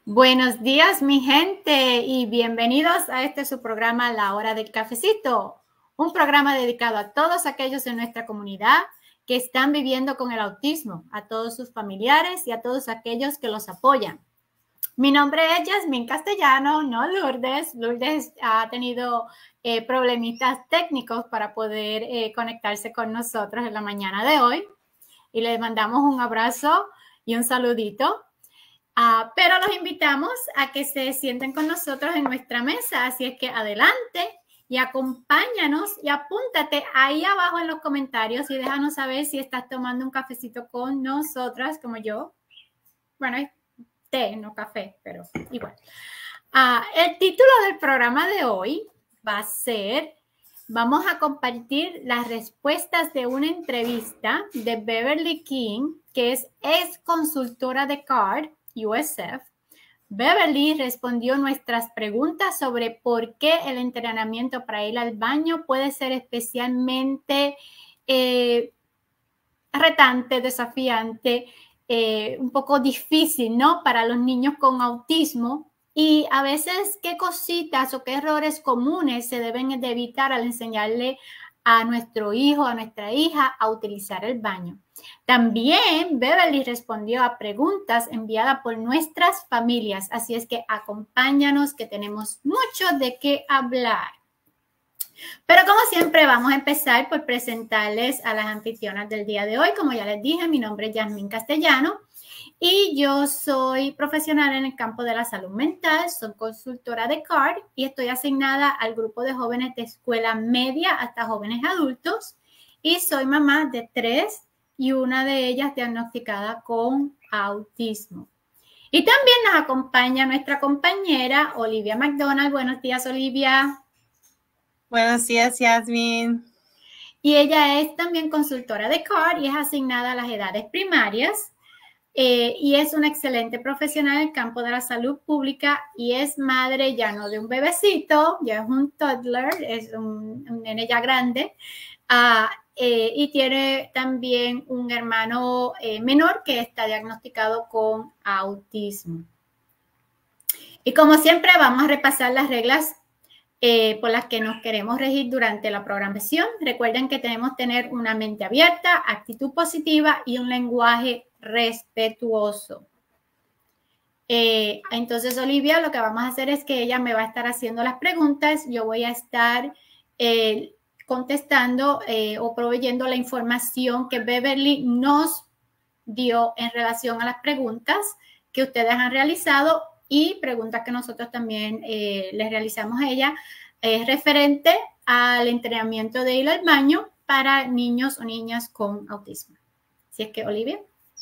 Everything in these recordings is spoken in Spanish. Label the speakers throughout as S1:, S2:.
S1: Buenos días, mi gente, y bienvenidos a su programa La Hora del Cafecito, un programa dedicado a todos aquellos en nuestra comunidad que están viviendo con el autismo, a todos sus familiares y a todos aquellos que los apoyan. Mi nombre es Yasmín Castellano, no Lourdes. Lourdes ha tenido problemitas técnicos para poder conectarse con nosotros en la mañana de hoy, y le mandamos un abrazo y un saludito. Pero los invitamos a que se sienten con nosotros en nuestra mesa, así es que adelante y acompáñanos y apúntate ahí abajo en los comentarios y déjanos saber si estás tomando un cafecito con nosotras como yo. Bueno, es té, no café, pero igual. El título del programa de hoy va a ser, vamos a compartir las respuestas de una entrevista de Beverly King, que es ex consultora de CARD, USF. Beverly respondió nuestras preguntas sobre por qué el entrenamiento para ir al baño puede ser especialmente retante, desafiante, un poco difícil, ¿no? Para los niños con autismo, y a veces qué cositas o qué errores comunes se deben de evitar al enseñarle a nuestro hijo, a nuestra hija a utilizar el baño. También Beverly respondió a preguntas enviadas por nuestras familias, así es que acompáñanos que tenemos mucho de qué hablar. Pero como siempre vamos a empezar por presentarles a las anfitrionas del día de hoy. Como ya les dije, mi nombre es Yasmín Castellano y yo soy profesional en el campo de la salud mental, soy consultora de CARD y estoy asignada al grupo de jóvenes de escuela media hasta jóvenes adultos, y soy mamá de 3 y una de ellas diagnosticada con autismo. Y también nos acompaña nuestra compañera Olivia McDonald. Buenos días, Olivia.
S2: Buenos días, Yasmín.
S1: Y ella es también consultora de CARD y es asignada a las edades primarias. Y es una excelente profesional en el campo de la salud pública y es madre ya no de un bebecito, ya es un toddler, es un nene ya grande, y tiene también un hermano menor que está diagnosticado con autismo. Y como siempre vamos a repasar las reglas por las que nos queremos regir durante la programación. Recuerden que tenemos que tener una mente abierta, actitud positiva y un lenguaje respetuoso. Entonces, Olivia, lo que vamos a hacer es que ella me va a estar haciendo las preguntas. Yo voy a estar contestando o proveyendo la información que Beverly nos dio en relación a las preguntas que ustedes han realizado y preguntas que nosotros también les realizamos a ella referente al entrenamiento de ir al baño para niños o niñas con autismo. Así es que, Olivia.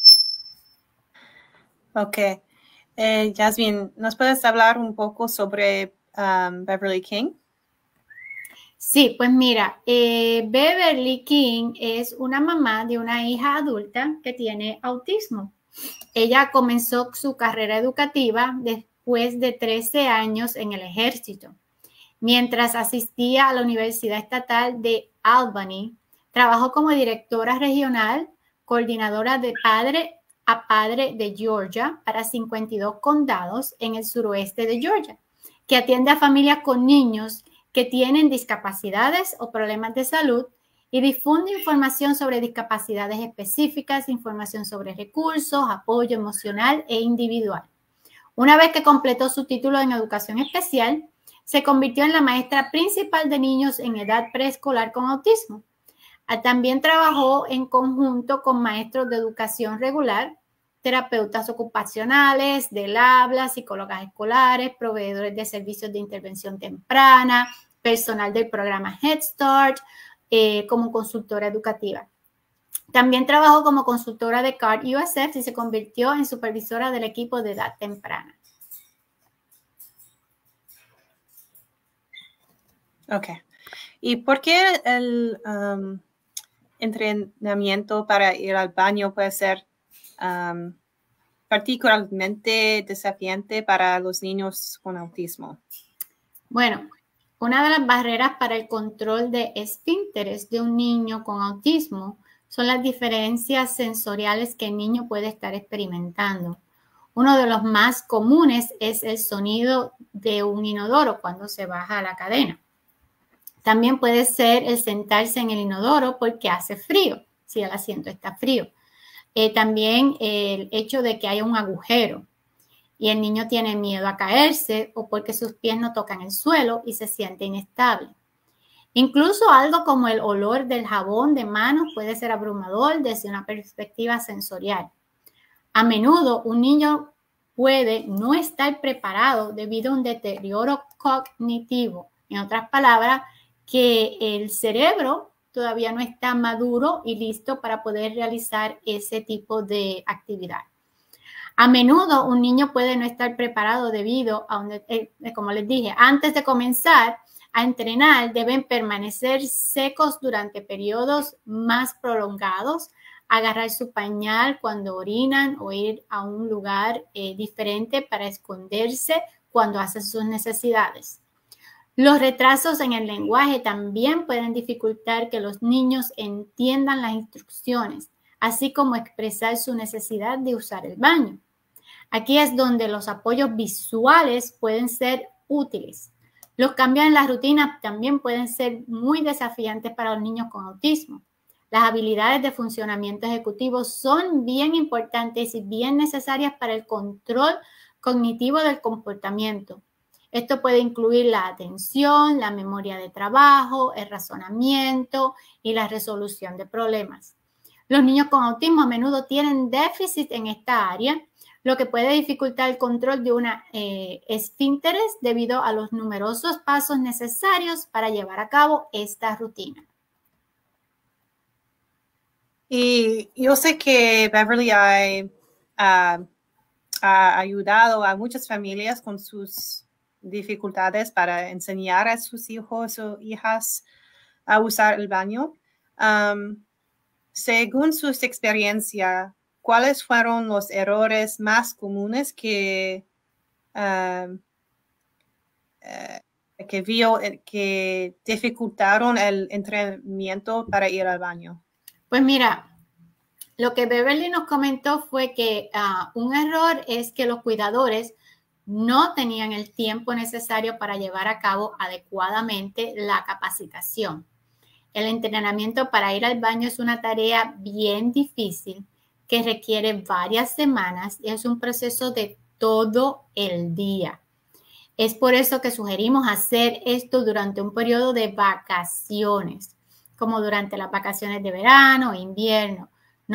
S2: Ok. Yasmín, ¿nos puedes hablar un poco sobre Beverly King?
S1: Sí, pues mira, Beverly King es una mamá de una hija adulta que tiene autismo. Ella comenzó su carrera educativa después de 13 años en el ejército. Mientras asistía a la Universidad Estatal de Albany, trabajó como directora regional, coordinadora de padre a padre de Georgia para 52 condados en el suroeste de Georgia, que atiende a familias con niños que tienen discapacidades o problemas de salud y difunde información sobre discapacidades específicas, información sobre recursos, apoyo emocional e individual. Una vez que completó su título en educación especial, se convirtió en la maestra principal de niños en edad preescolar con autismo. También trabajó en conjunto con maestros de educación regular, terapeutas ocupacionales, del habla, psicólogas escolares, proveedores de servicios de intervención temprana, personal del programa Head Start, como consultora educativa. También trabajó como consultora de CARD USF y se convirtió en supervisora del equipo de edad temprana.
S2: Ok. ¿Y por qué el entrenamiento para ir al baño puede ser particularmente desafiante para los niños con autismo?
S1: Bueno, una de las barreras para el control de esfínteres de un niño con autismo son las diferencias sensoriales que el niño puede estar experimentando. Uno de los más comunes es el sonido de un inodoro cuando se baja la cadena. También puede ser el sentarse en el inodoro porque hace frío, si el asiento está frío. También el hecho de que haya un agujero y el niño tiene miedo a caerse o porque sus pies no tocan el suelo y se siente inestable. Incluso algo como el olor del jabón de manos puede ser abrumador desde una perspectiva sensorial. A menudo un niño puede no estar preparado debido a un deterioro cognitivo. En otras palabras, que el cerebro todavía no está maduro y listo para poder realizar ese tipo de actividad. A menudo un niño puede no estar preparado debido a, como les dije, antes de comenzar a entrenar deben permanecer secos durante periodos más prolongados, agarrar su pañal cuando orinan o ir a un lugar diferente para esconderse cuando hacen sus necesidades. Los retrasos en el lenguaje también pueden dificultar que los niños entiendan las instrucciones, así como expresar su necesidad de usar el baño. Aquí es donde los apoyos visuales pueden ser útiles. Los cambios en la rutina también pueden ser muy desafiantes para los niños con autismo. Las habilidades de funcionamiento ejecutivo son bien importantes y bien necesarias para el control cognitivo del comportamiento. Esto puede incluir la atención, la memoria de trabajo, el razonamiento y la resolución de problemas. Los niños con autismo a menudo tienen déficit en esta área, lo que puede dificultar el control de una esfínteres debido a los numerosos pasos necesarios para llevar a cabo esta rutina.
S2: Y yo sé que Beverly ha ayudado a muchas familias con sus dificultades para enseñar a sus hijos o hijas a usar el baño. Según sus experiencias, ¿cuáles fueron los errores más comunes que vio que dificultaron el entrenamiento para ir al baño?
S1: Pues mira, lo que Beverly nos comentó fue que un error es que los cuidadores no tenían el tiempo necesario para llevar a cabo adecuadamente la capacitación. El entrenamiento para ir al baño es una tarea bien difícil que requiere varias semanas y es un proceso de todo el día. Es por eso que sugerimos hacer esto durante un periodo de vacaciones, como durante las vacaciones de verano o invierno.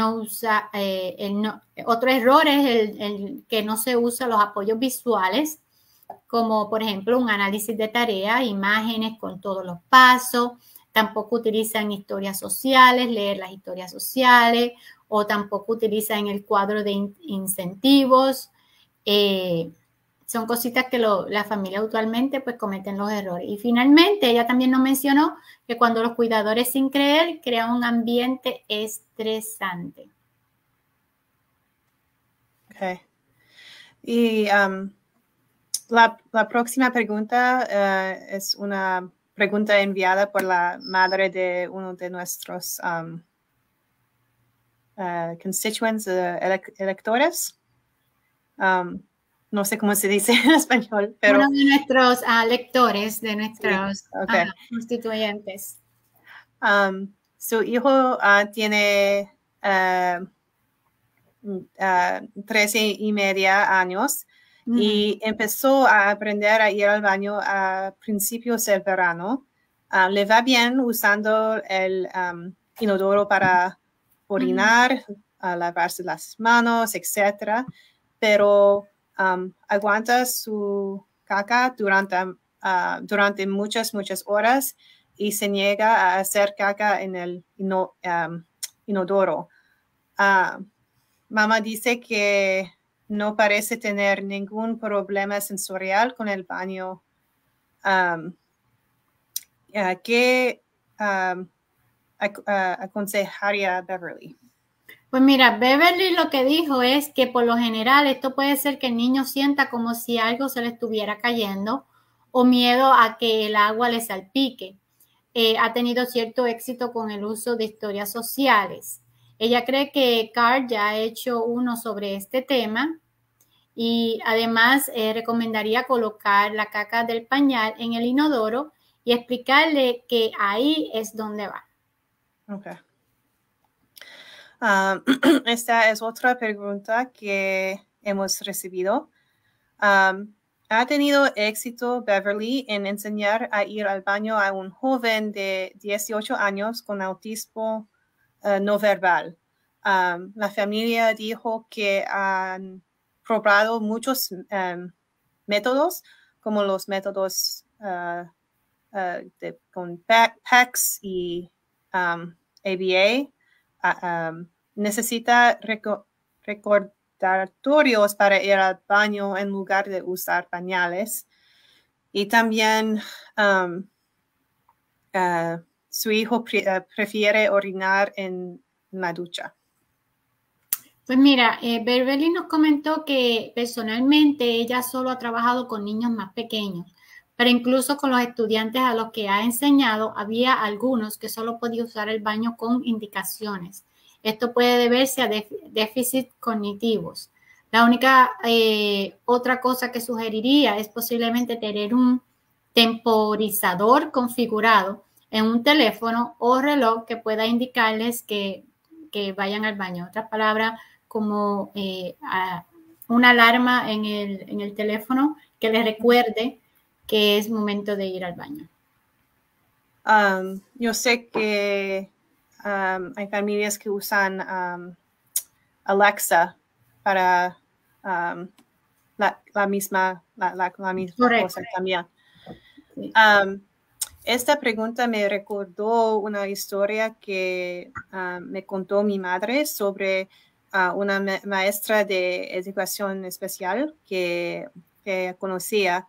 S1: Otro error es el que no se usa los apoyos visuales, como por ejemplo un análisis de tarea, imágenes con todos los pasos. Tampoco utilizan historias sociales, leer las historias sociales, o tampoco utilizan el cuadro de incentivos. Son cositas que la familia usualmente pues cometen los errores. Y finalmente, ella también nos mencionó que cuando los cuidadores sin creer crean un ambiente estresante.
S2: Okay. Y la próxima pregunta es una pregunta enviada por la madre de uno de nuestros constituents, electores. No sé cómo se dice en español, pero...
S1: Uno de nuestros lectores, de nuestros
S2: sí, okay.
S1: constituyentes.
S2: Su hijo tiene 13.5 años y empezó a aprender a ir al baño a principios del verano. Le va bien usando el inodoro para orinar, lavarse las manos, etc. Pero aguanta su caca durante muchas horas y se niega a hacer caca en el inodoro. Mamá dice que no parece tener ningún problema sensorial con el baño. ¿Qué aconsejaría Beverly?
S1: Pues mira, Beverly lo que dijo es que por lo general esto puede ser que el niño sienta como si algo se le estuviera cayendo o miedo a que el agua le salpique. Ha tenido cierto éxito con el uso de historias sociales. Ella cree que Carl ya ha hecho uno sobre este tema Y además recomendaría colocar la caca del pañal en el inodoro y explicarle que ahí es donde va.
S2: Okay. Esta es otra pregunta que hemos recibido. ¿Ha tenido éxito Beverly en enseñar a ir al baño a un joven de 18 años con autismo no verbal? La familia dijo que han probado muchos métodos, como los métodos con PECS y ABA. Necesita recordatorios para ir al baño en lugar de usar pañales. Y también su hijo prefiere orinar en la ducha.
S1: Pues mira, Beverly nos comentó que personalmente ella solo ha trabajado con niños más pequeños, pero incluso con los estudiantes a los que ha enseñado, había algunos que solo podían usar el baño con indicaciones. Esto puede deberse a déficits cognitivos. La única otra cosa que sugeriría es posiblemente tener un temporizador configurado en un teléfono o reloj que pueda indicarles que vayan al baño. En otras palabras, como una alarma en el teléfono que les recuerde que es momento de ir al baño.
S2: Yo sé que hay familias que usan Alexa para la misma cosa también. Sí. Esta pregunta me recordó una historia que me contó mi madre sobre una maestra de educación especial que conocía.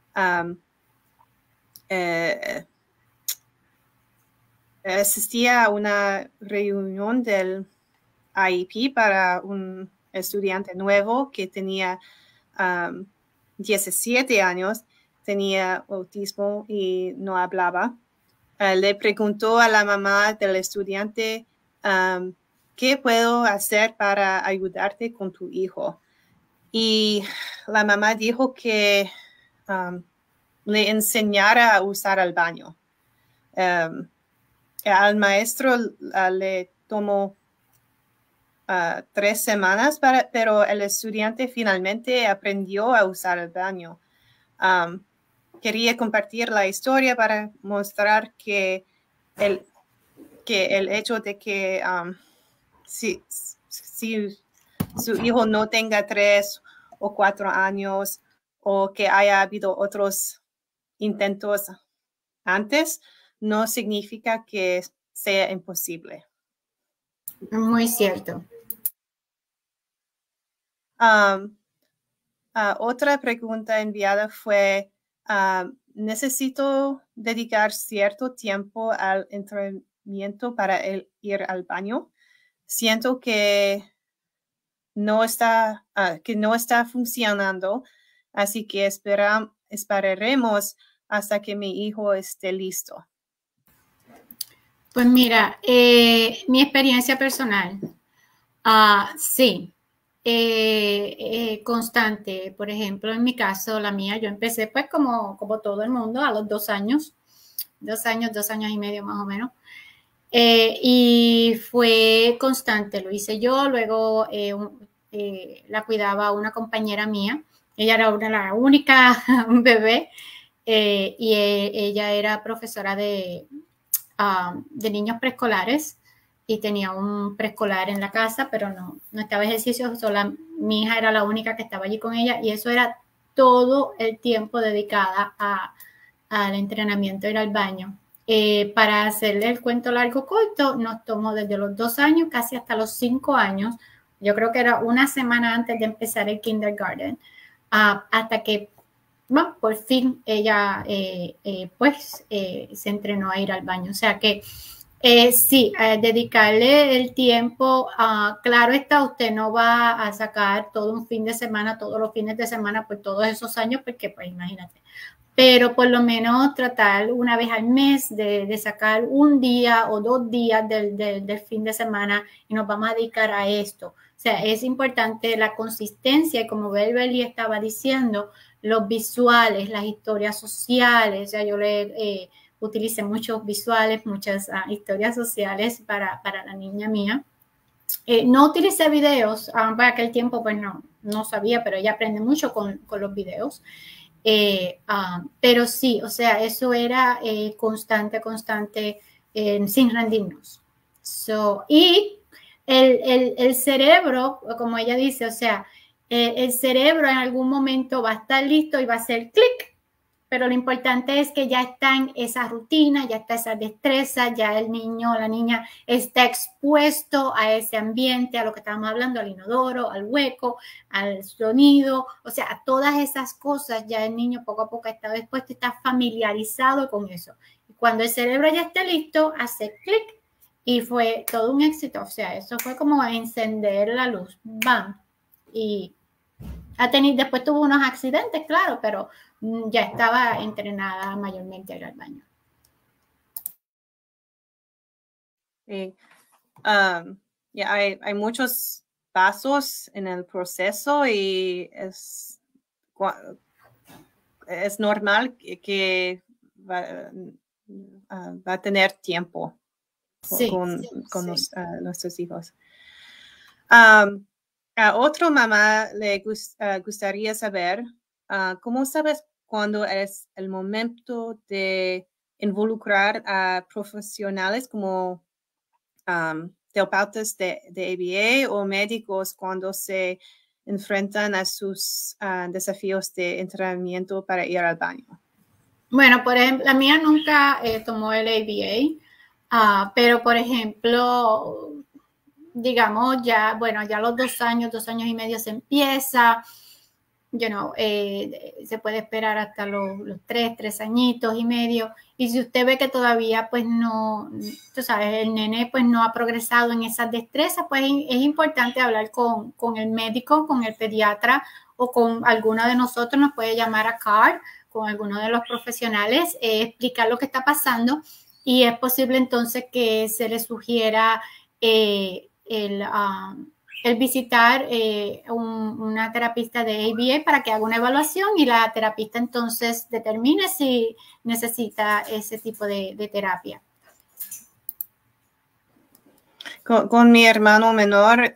S2: Asistía a una reunión del IEP para un estudiante nuevo que tenía 17 años, tenía autismo y no hablaba. Le preguntó a la mamá del estudiante, ¿qué puedo hacer para ayudarte con tu hijo? Y la mamá dijo que le enseñara a usar el baño. Al maestro le tomó 3 semanas, pero el estudiante finalmente aprendió a usar el baño. Quería compartir la historia para mostrar que el hecho de que si su hijo no tenga 3 o 4 años o que haya habido otros intentos antes, no significa que sea imposible.
S1: Muy cierto.
S2: Otra pregunta enviada fue, ¿necesito dedicar cierto tiempo al entrenamiento para ir al baño? Siento que no está funcionando, así que esperaremos hasta que mi hijo esté listo.
S1: Pues mira, mi experiencia personal, sí, constante. Por ejemplo, en mi caso, la mía, yo empecé pues como todo el mundo a los 2 años, 2 años y medio más o menos. Y fue constante, lo hice yo, luego la cuidaba una compañera mía, ella era la única bebé y ella era profesora de niños preescolares y tenía un preescolar en la casa, pero no estaba ejercicio, mi hija era la única que estaba allí con ella y eso era todo el tiempo dedicada al entrenamiento, ir al baño. Para hacerle el cuento largo corto, nos tomó desde los 2 años casi hasta los 5 años. Yo creo que era una semana antes de empezar el kindergarten, hasta que por fin ella se entrenó a ir al baño. O sea que sí, dedicarle el tiempo, claro está, usted no va a sacar todo un fin de semana, todos los fines de semana por todos esos años, porque pues imagínate. Pero por lo menos tratar una vez al mes de sacar un día o 2 días del fin de semana y nos vamos a dedicar a esto. O sea, es importante la consistencia y como Beverly estaba diciendo, los visuales, las historias sociales. O sea, yo le utilicé muchos visuales, muchas historias sociales para la niña mía. No utilicé videos, para aquel tiempo pues no sabía, pero ella aprende mucho con los videos. Pero sí, o sea, eso era constante, sin rendirnos. Y el cerebro, como ella dice, o sea, el cerebro en algún momento va a estar listo y va a hacer clic, pero lo importante es que ya está en esa rutina, ya está esa destreza, ya el niño o la niña está expuesto a ese ambiente, a lo que estábamos hablando, al inodoro, al hueco, al sonido, o sea, a todas esas cosas ya el niño poco a poco está expuesto y está familiarizado con eso. Y cuando el cerebro ya está listo, hace clic y fue todo un éxito. O sea, eso fue como encender la luz, ¡bam! Y después tuvo unos accidentes, claro, pero ya estaba entrenada mayormente a ir al baño.
S2: Sí. Hay muchos pasos en el proceso y es normal que va a tener tiempo con nuestros hijos. A otra mamá le gustaría saber cómo sabes cuándo es el momento de involucrar a profesionales como terapeutas de ABA o médicos cuando se enfrentan a sus desafíos de entrenamiento para ir al baño.
S1: Bueno, por ejemplo, la mía nunca tomó el ABA, pero por ejemplo, digamos, ya a los 2 años y medio se empieza, se puede esperar hasta los 3 añitos y medio, y si usted ve que todavía pues no, tú sabes, el nene pues no ha progresado en esas destrezas, pues es importante hablar con el médico, con el pediatra o con alguno de nosotros, nos puede llamar a CAR, con alguno de los profesionales, explicar lo que está pasando y es posible entonces que se le sugiera el visitar una terapista de ABA para que haga una evaluación y la terapista entonces determine si necesita ese tipo de terapia.
S2: Con mi hermano menor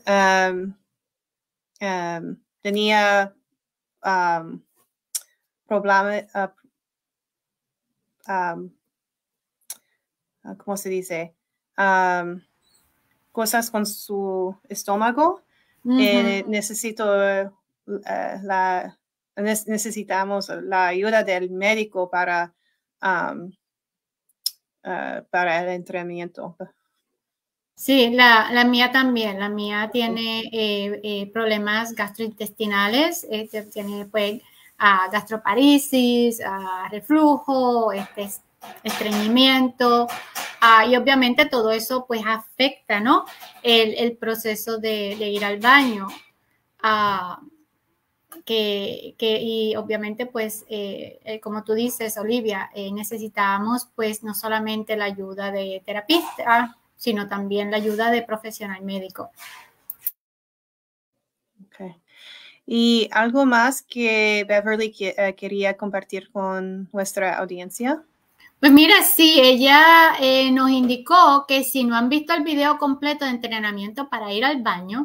S2: tenía problemas, ¿cómo se dice? Cosas con su estómago. Necesitamos la ayuda del médico para el entrenamiento.
S1: Sí, la mía también. La mía tiene problemas gastrointestinales, tiene pues gastroparesis, reflujo, estreñimiento, y obviamente todo eso pues afecta, ¿no? El proceso de ir al baño. Y obviamente pues como tú dices, Olivia, necesitamos pues no solamente la ayuda de terapista, sino también la ayuda de profesional médico.
S2: Okay. ¿Y algo más que Beverly quería compartir con nuestra audiencia?
S1: Pues mira, sí, ella nos indicó que si no han visto el video completo de entrenamiento para ir al baño,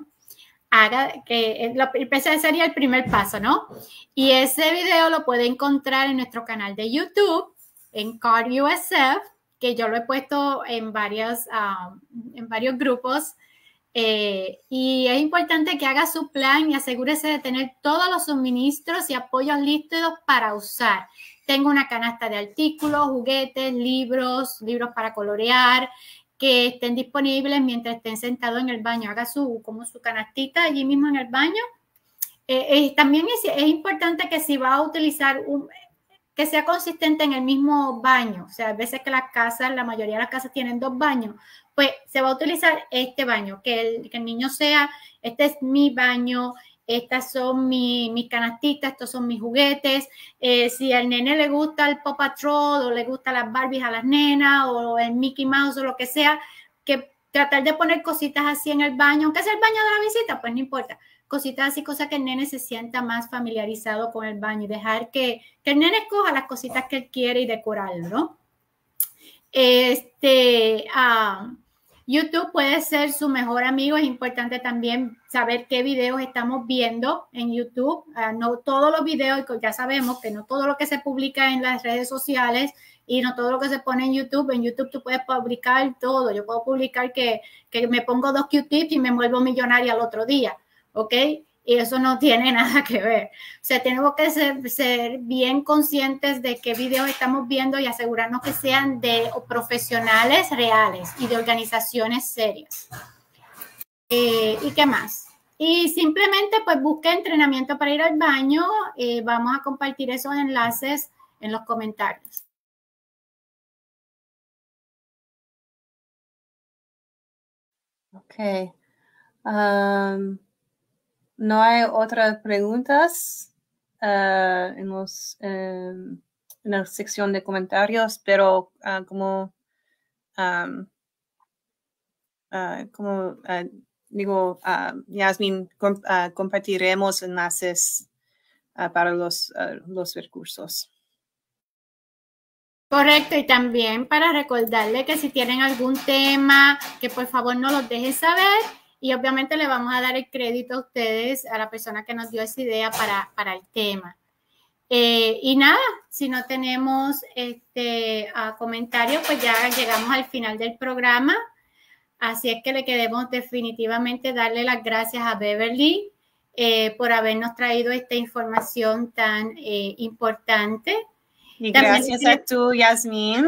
S1: ese sería el primer paso, ¿no? Y ese video lo puede encontrar en nuestro canal de YouTube, en CAR USF, que yo lo he puesto en varios grupos. Y es importante que haga su plan y asegúrese de tener todos los suministros y apoyos listos para usar. Tengo una canasta de artículos, juguetes, libros para colorear, que estén disponibles mientras estén sentados en el baño. Haga su canastita allí mismo en el baño. También es importante que si va a utilizar que sea consistente en el mismo baño. O sea, a veces que la mayoría de las casas tienen 2 baños, pues se va a utilizar este baño, que el niño sea, este es mi baño, estas son mis canastitas, estos son mis juguetes. Si al nene le gusta el Paw Patrol o le gusta las Barbies a las nenas o el Mickey Mouse o lo que sea, que tratar de poner cositas así en el baño, aunque sea el baño de la visita, pues no importa. Cositas así, cosas que el nene se sienta más familiarizado con el baño y dejar que el nene escoja las cositas que él quiere y decorarlo, ¿no? YouTube puede ser su mejor amigo. Es importante también saber qué videos estamos viendo en YouTube. No todos los videos, ya sabemos que no todo lo que se publica en las redes sociales y no todo lo que se pone en YouTube. En YouTube tú puedes publicar todo. Yo puedo publicar que me pongo 2 Q-tips y me vuelvo millonaria al otro día, ¿ok? Y eso no tiene nada que ver. O sea, tenemos que ser bien conscientes de qué videos estamos viendo y asegurarnos que sean de profesionales reales y de organizaciones serias. ¿Y qué más? Y simplemente pues busque entrenamiento para ir al baño. Vamos a compartir esos enlaces en los comentarios.
S2: Ok. No hay otras preguntas en la sección de comentarios, pero como digo, Yasmin, compartiremos enlaces para los recursos.
S1: Correcto, y también para recordarle que si tienen algún tema, que por favor nos los dejen saber y obviamente le vamos a dar el crédito a ustedes, a la persona que nos dio esa idea para el tema. Y nada, si no tenemos comentarios, pues ya llegamos al final del programa. Así es que le queremos definitivamente darle las gracias a Beverly por habernos traído esta información tan importante.
S2: Y gracias a tú, Yasmin.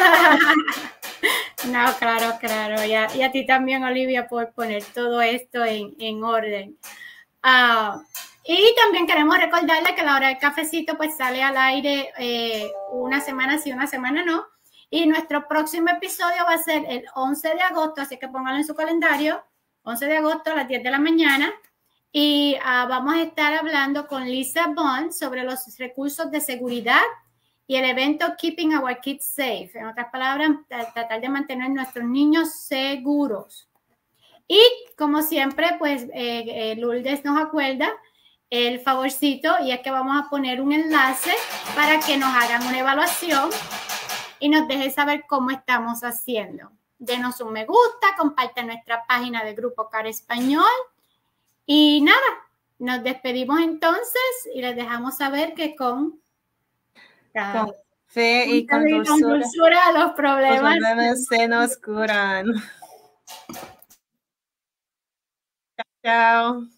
S1: No, claro. Y a ti también, Olivia, por poner todo esto en orden. Y también queremos recordarle que la hora del cafecito pues sale al aire una semana sí, una semana no. Y nuestro próximo episodio va a ser el 11 de agosto, así que pónganlo en su calendario, 11 de agosto a las 10 de la mañana. Y vamos a estar hablando con Lisa Bond sobre los recursos de seguridad y el evento Keeping Our Kids Safe. En otras palabras, tratar de mantener nuestros niños seguros. Y como siempre, pues Lourdes nos acuerda el favorcito, y es que vamos a poner un enlace para que nos hagan una evaluación y nos dejen saber cómo estamos haciendo. Denos un me gusta, compartan nuestra página de Grupo CAR Español. Y nada, nos despedimos entonces y les dejamos saber que con
S2: fe y con dulzura
S1: los problemas
S2: se nos curan. Chao.